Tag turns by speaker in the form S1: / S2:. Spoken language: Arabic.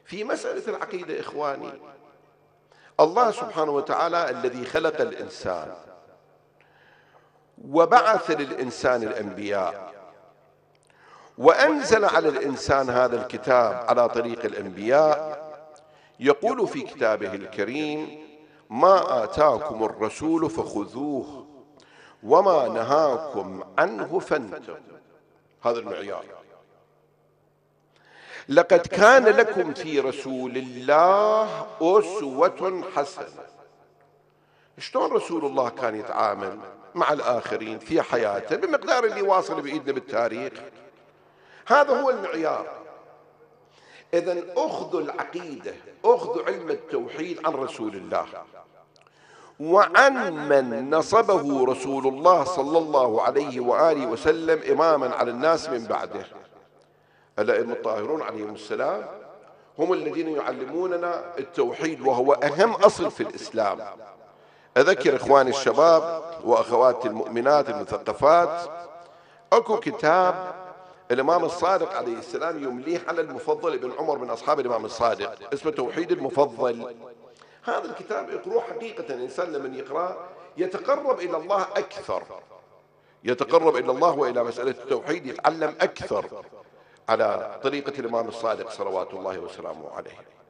S1: في مسألة العقيدة إخواني، الله سبحانه وتعالى الذي خلق الإنسان وبعث للإنسان الأنبياء وأنزل على الإنسان هذا الكتاب على طريق الأنبياء، يقول في كتابه الكريم: ما آتاكم الرسول فخذوه وما نهاكم عنه فانتهوا. هذا المعيار. لقد كان لكم في رسول الله أسوة حسنة. شلون رسول الله كان يتعامل مع الآخرين في حياته بمقدار اللي واصل بإيدنا بالتاريخ؟ هذا هو المعيار. إذن أخذوا العقيدة، أخذوا علم التوحيد عن رسول الله وعن من نصبه رسول الله صلى الله عليه وآله وسلم إماما على الناس من بعده. الأئمة الطاهرون عليهم السلام هم الذين يعلموننا التوحيد، وهو أهم أصل في الإسلام. أذكر إخواني الشباب وأخواتي المؤمنات المثقفات، أكو كتاب الإمام الصادق عليه السلام يمليه على المفضل ابن عمر من أصحاب الإمام الصادق، اسمه توحيد المفضل. هذا الكتاب اقروه حقيقة، الإنسان لمن يقرأ يتقرب إلى الله أكثر، يتقرب إلى الله وإلى مسألة التوحيد يتعلم أكثر على طريقة الإمام الصادق صلوات الله وسلامه عليه.